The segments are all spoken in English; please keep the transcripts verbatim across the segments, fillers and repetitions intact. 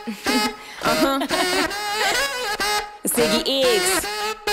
uh-huh. It's Iggy Iggs.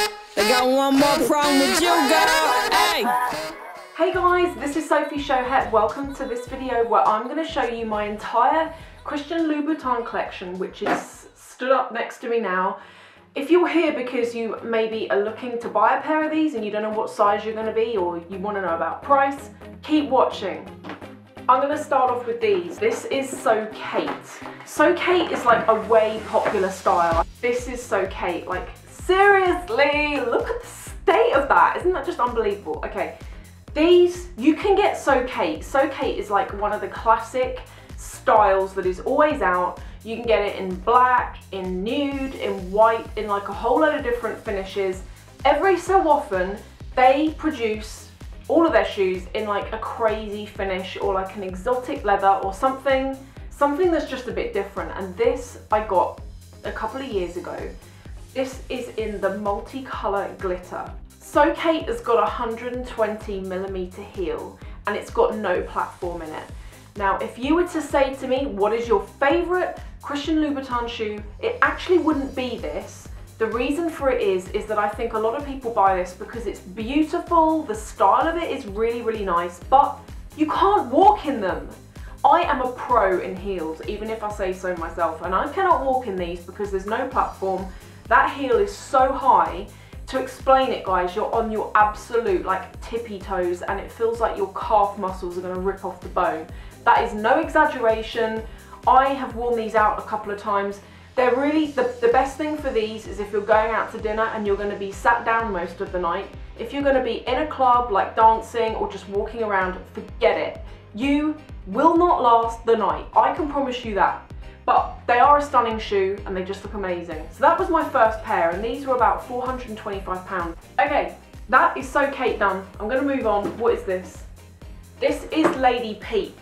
I got one more problem with you, girl. Hey. Hey guys, this is Sophie Showhet. Welcome to this video where I'm going to show you my entire Christian Louboutin collection, which is stood up next to me now. If you're here because you maybe are looking to buy a pair of these and you don't know what size you're going to be, or you want to know about price, keep watching. I'm going to start off with these. This is So Kate. So Kate is like a way popular style. This is So Kate. Like, seriously, look at the state of that. Isn't that just unbelievable? Okay, these, you can get So Kate. So Kate is like one of the classic styles that is always out. You can get it in black, in nude, in white, in like a whole load of different finishes. Every so often, they produce all of their shoes in like a crazy finish or like an exotic leather or something, something that's just a bit different. And this I got a couple of years ago. This is in the multicolor glitter. So Kate has got a one hundred twenty millimeter heel and it's got no platform in it. Now, if you were to say to me, what is your favorite Christian Louboutin shoe? It actually wouldn't be this. The reason for it is, is that I think a lot of people buy this because it's beautiful, the style of it is really, really nice, but you can't walk in them. I am a pro in heels, even if I say so myself, and I cannot walk in these because there's no platform. That heel is so high. To explain it, guys, you're on your absolute like tippy toes and it feels like your calf muscles are going to rip off the bone. That is no exaggeration. I have worn these out a couple of times. They're really, the, the best thing for these is if you're going out to dinner and you're going to be sat down most of the night. If you're going to be in a club, like dancing or just walking around, forget it. You will not last the night. I can promise you that. But they are a stunning shoe and they just look amazing. So that was my first pair and these were about four hundred and twenty-five pounds. Okay, that is So Kate done. I'm going to move on. What is this? This is Lady P.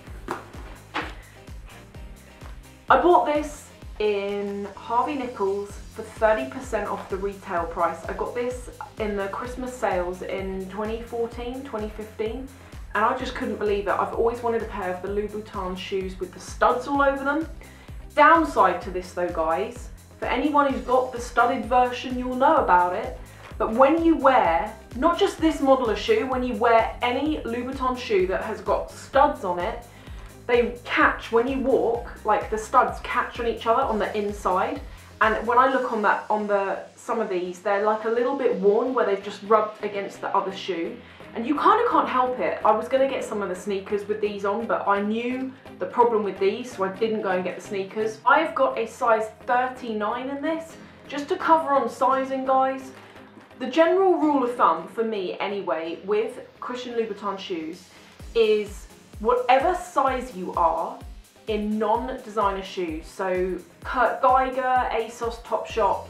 I bought this in Harvey Nichols for thirty percent off the retail price. I got this in the Christmas sales in twenty fourteen, twenty fifteen, and I just couldn't believe it. I've always wanted a pair of the Louboutin shoes with the studs all over them. Downside to this though, guys, for anyone who's got the studded version, you'll know about it, but when you wear, not just this model of shoe, when you wear any Louboutin shoe that has got studs on it, they catch when you walk, like the studs catch on each other on the inside. And when I look on that, on the some of these, they're like a little bit worn where they've just rubbed against the other shoe. And you kind of can't help it. I was going to get some of the sneakers with these on, but I knew the problem with these, so I didn't go and get the sneakers. I've got a size thirty-nine in this, just to cover on sizing, guys. The general rule of thumb, for me anyway, with Christian Louboutin shoes is whatever size you are in non-designer shoes, so Kurt Geiger, ASOS, Topshop,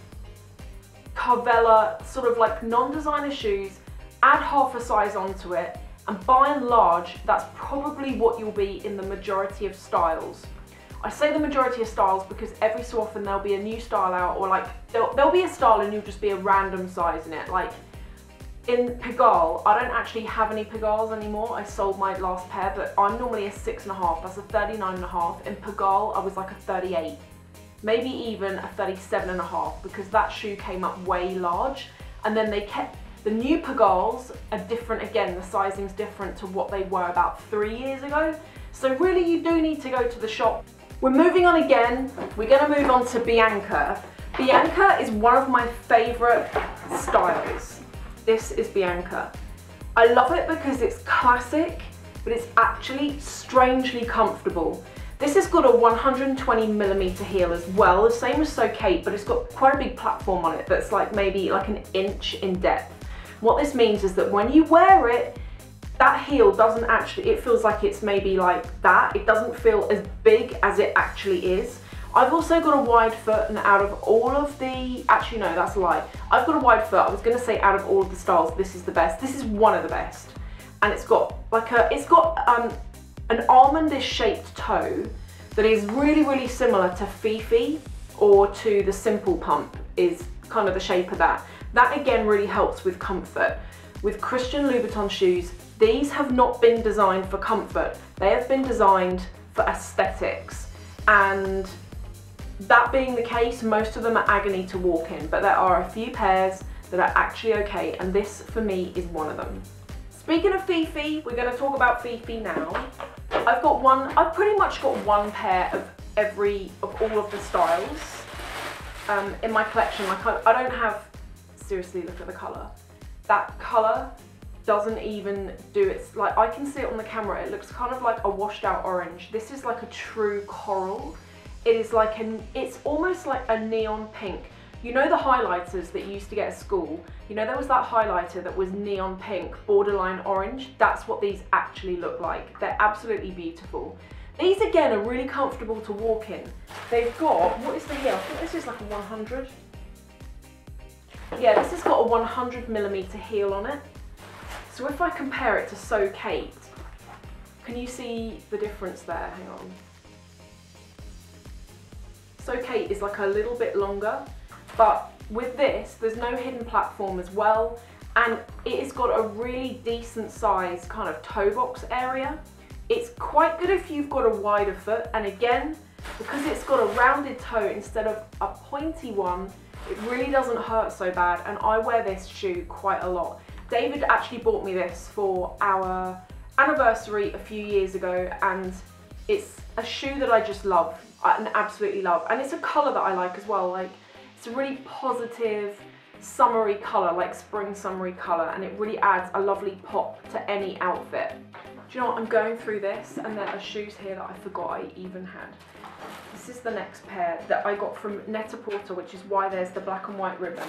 Carvela, sort of like non-designer shoes, add half a size onto it, and by and large, that's probably what you'll be in the majority of styles. I say the majority of styles because every so often there'll be a new style out, or like, there'll, there'll be a style and you'll just be a random size in it. Like, in Pigalle, I don't actually have any Pigalles anymore. I sold my last pair, but I'm normally a six and a half. That's a thirty-nine and a half. In Pigalle, I was like a thirty-eight, maybe even a thirty-seven and a half, because that shoe came up way large. And then they kept, the new Pigalles are different again. The sizing's different to what they were about three years ago. So really, you do need to go to the shop. We're moving on again. We're gonna move on to Bianca. Bianca is one of my favorite styles. This is Bianca. I love it because it's classic, but it's actually strangely comfortable. This has got a one hundred twenty millimeter heel as well, the same as So Kate, but it's got quite a big platform on it that's like maybe like an inch in depth. What this means is that when you wear it, that heel doesn't actually, it feels like it's maybe like that. It doesn't feel as big as it actually is. I've also got a wide foot, and out of all of the, actually no, that's a lie. I've got a wide foot. I was gonna say out of all of the styles, this is the best. This is one of the best. And it's got like a, it's got um, an almondish shaped toe that is really, really similar to Fifi or to the Simple Pump, is kind of the shape of that. That again really helps with comfort. With Christian Louboutin shoes, these have not been designed for comfort. They have been designed for aesthetics. And That being the case, most of them are agony to walk in, but there are a few pairs that are actually okay, and this for me is one of them. Speaking of Fifi, we're going to talk about Fifi now. I've got one, I've pretty much got one pair of every, of all of the styles um, in my collection. Like I, I don't have, seriously look at the colour. That colour doesn't even do it, like I can see it on the camera, it looks kind of like a washed out orange. This is like a true coral. It is like an, it's almost like a neon pink. You know the highlighters that you used to get at school? You know there was that highlighter that was neon pink, borderline orange? That's what these actually look like. They're absolutely beautiful. These again are really comfortable to walk in. They've got, what is the heel? I think this is like a one hundred. Yeah, this has got a one hundred millimeter heel on it. So if I compare it to So Kate, can you see the difference there? Hang on. So Kate is like a little bit longer, but with this, there's no hidden platform as well, and it has got a really decent size kind of toe box area. It's quite good if you've got a wider foot, and again, because it's got a rounded toe instead of a pointy one, it really doesn't hurt so bad, and I wear this shoe quite a lot. David actually bought me this for our anniversary a few years ago, and it's a shoe that I just love, and absolutely love, and it's a colour that I like as well. Like, it's a really positive, summery colour, like spring summery colour, and it really adds a lovely pop to any outfit. Do you know what, I'm going through this, and there are shoes here that I forgot I even had. This is the next pair that I got from Net-a-Porter, which is why there's the black and white ribbon.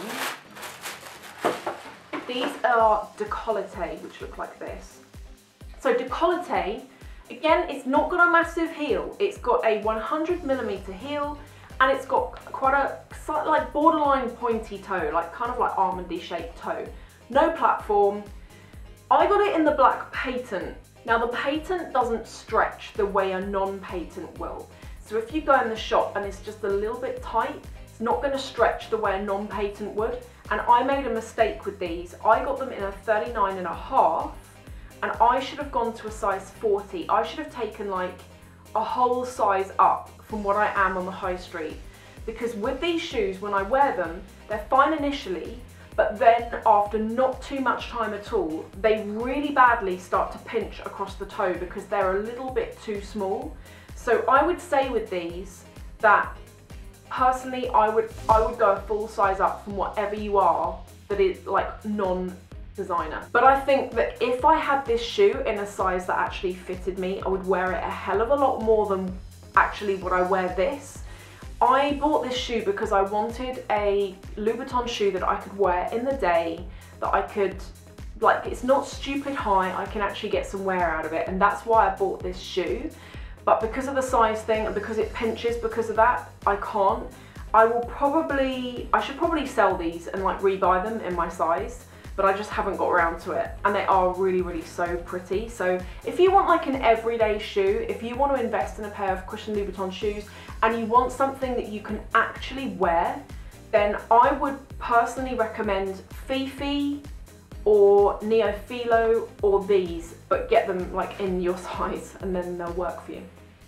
These are décolleté, which look like this. So décolleté, again, it's not got a massive heel. It's got a one hundred millimeter heel, and it's got quite a like borderline pointy toe, like kind of like almondy shaped toe. No platform. I got it in the black patent. Now the patent doesn't stretch the way a non-patent will. So if you go in the shop and it's just a little bit tight, it's not going to stretch the way a non-patent would. And I made a mistake with these. I got them in a thirty-nine and a half, and I should have gone to a size forty. I should have taken like a whole size up from what I am on the high street. Because with these shoes, when I wear them, they're fine initially, but then after not too much time at all, they really badly start to pinch across the toe because they're a little bit too small. So I would say with these that personally I would I would go a full size up from whatever you are that is like non-designer. But I think that if I had this shoe in a size that actually fitted me, I would wear it a hell of a lot more than actually what I wear this. I bought this shoe because I wanted a Louboutin shoe that I could wear in the day, that I could, like, it's not stupid high, I can actually get some wear out of it, and that's why I bought this shoe. But because of the size thing, and because it pinches because of that, I can't. I will probably, I should probably sell these and like rebuy them in my size, but I just haven't got around to it. And they are really, really so pretty. So if you want like an everyday shoe, if you want to invest in a pair of Christian Louboutin shoes, and you want something that you can actually wear, then I would personally recommend Fifi or Neofilo or these, but get them like in your size and then they'll work for you.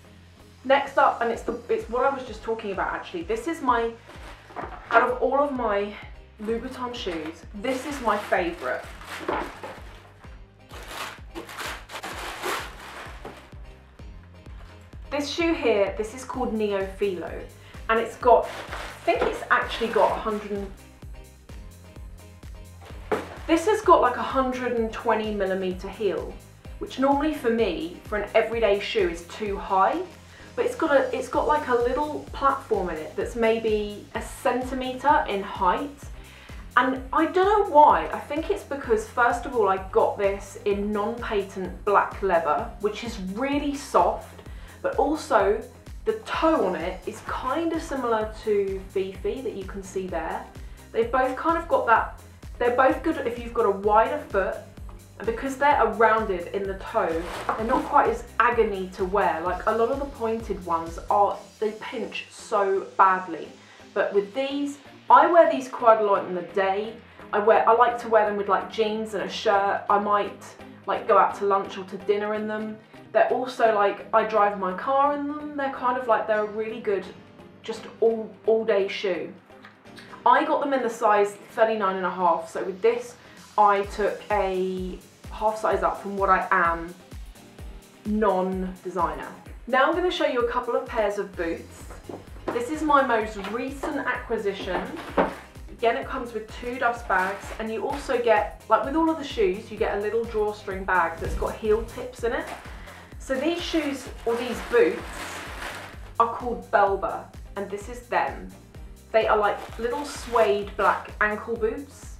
Next up, and it's the it's what I was just talking about actually, this is my, out of all of my Louboutin shoes, this is my favourite. This shoe here, this is called Neofilo, and it's got, I think it's actually got one hundred, this has got like a one hundred twenty millimeter heel, which normally for me, for an everyday shoe, is too high. But it's got a, it's got like a little platform in it that's maybe a centimetre in height. And I don't know why, I think it's because first of all I got this in non-patent black leather, which is really soft, but also the toe on it is kind of similar to Fifi that you can see there. They've both kind of got that, they're both good if you've got a wider foot, and because they're rounded in the toe, they're not quite as agony to wear. Like a lot of the pointed ones are, they pinch so badly. But with these, I wear these quite a lot in the day. I wear, I like to wear them with like jeans and a shirt. I might like go out to lunch or to dinner in them. They're also like, I drive my car in them. They're kind of like, they're a really good just all, all day shoe. I got them in the size thirty-nine and a half, so with this I took a half size up from what I am non-designer. Now I'm going to show you a couple of pairs of boots. This is my most recent acquisition. Again, it comes with two dust bags, and you also get, like with all of the shoes, you get a little drawstring bag that's got heel tips in it. So these shoes, or these boots, are called Belba, and this is them. They are like little suede black ankle boots.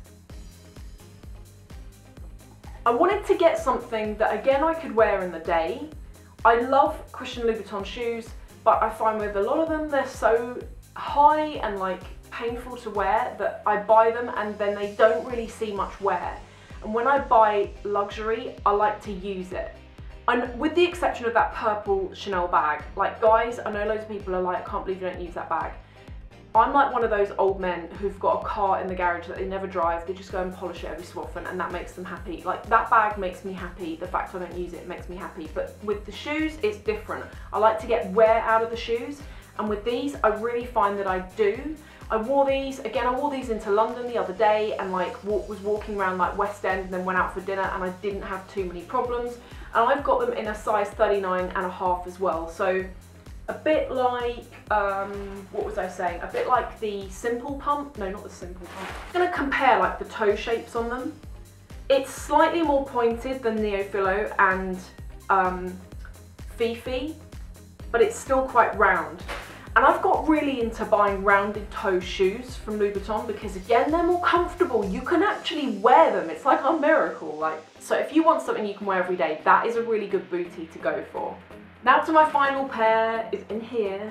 I wanted to get something that, again, I could wear in the day. I love Christian Louboutin shoes, but I find with a lot of them, they're so high and like painful to wear that I buy them and then they don't really see much wear. And when I buy luxury, I like to use it. And with the exception of that purple Chanel bag, like guys, I know loads of people are like, I can't believe you don't use that bag. I'm like one of those old men who've got a car in the garage that they never drive, they just go and polish it every so often, and that makes them happy. Like, that bag makes me happy, the fact I don't use it makes me happy. But with the shoes, it's different. I like to get wear out of the shoes, and with these, I really find that I do. I wore these, again, I wore these into London the other day, and like walk, was walking around like West End and then went out for dinner, and I didn't have too many problems. And I've got them in a size thirty-nine and a half as well. So a bit like, um, what was I saying? A bit like the Simple Pump. No, not the Simple Pump. I'm gonna compare like the toe shapes on them. It's slightly more pointed than Neophilo and um, Fifi, but it's still quite round. And I've got really into buying rounded toe shoes from Louboutin because, again, they're more comfortable. You can actually wear them. It's like a miracle. Like, so if you want something you can wear every day, that is a really good bootie to go for. Now to my final pair is in here.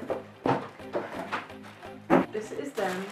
This is them.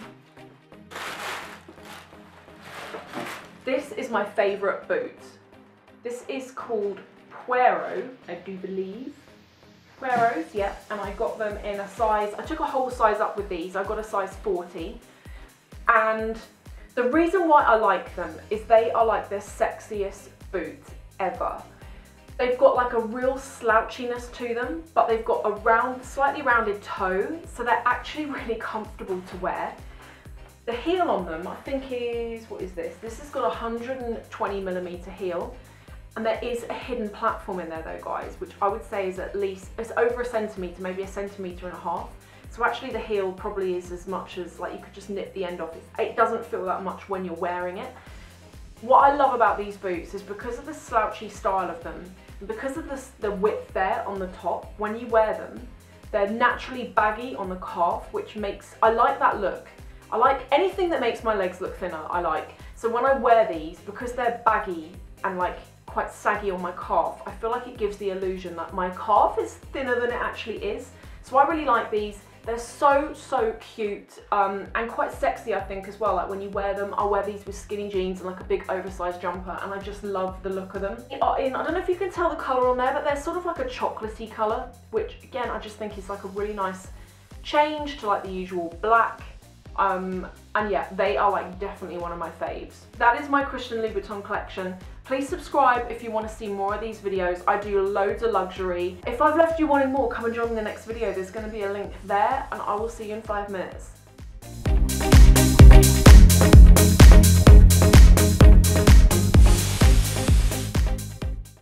This is my favourite boot. This is called Puero, I do believe. Pueros, yeah, and I got them in a size, I took a whole size up with these, I got a size forty. And the reason why I like them is they are like the sexiest boot ever. They've got like a real slouchiness to them, but they've got a round, slightly rounded toe, so they're actually really comfortable to wear. The heel on them, I think is, what is this? This has got a one hundred twenty millimeter heel, and there is a hidden platform in there though, guys, which I would say is at least, it's over a centimetre, maybe a centimetre and a half. So actually the heel probably is as much as, like, you could just nip the end off. It doesn't feel that much when you're wearing it. What I love about these boots is because of the slouchy style of them, and because of the, the width there on the top, when you wear them, they're naturally baggy on the calf, which makes, I like that look. I like anything that makes my legs look thinner, I like. So when I wear these, because they're baggy and like quite saggy on my calf, I feel like it gives the illusion that my calf is thinner than it actually is. So I really like these. They're so, so cute um, and quite sexy, I think, as well. Like when you wear them, I'll wear these with skinny jeans and like a big oversized jumper, and I just love the look of them. In, I don't know if you can tell the colour on there, but they're sort of like a chocolatey colour, which again, I just think is like a really nice change to like the usual black. Um, and yeah, they are like definitely one of my faves. That is my Christian Louboutin collection. Please subscribe if you want to see more of these videos. I do loads of luxury. If I've left you wanting more, come and join me in the next video. There's going to be a link there, and I will see you in five minutes.